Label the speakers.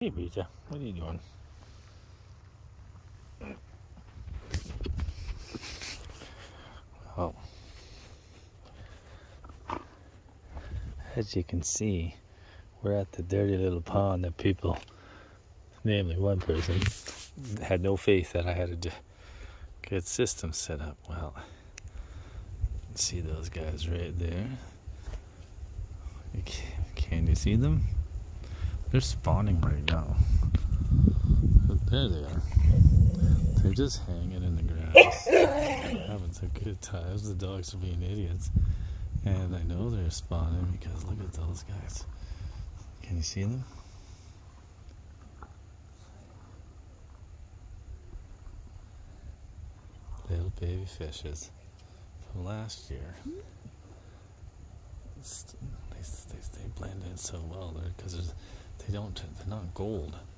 Speaker 1: Hey Rita, what are you doing? Well, as you can see, we're at the dirty little pond that people, namely one person, had no faith that I had a good system set up. Well, see those guys right there? Can you see them? They're spawning right now. There they are. They're just hanging in the grass, having some good times. The dogs are being idiots. And I know they're spawning because look at those guys. Can you see them? Little baby fishes from last year. They blend in so well there because they're not gold.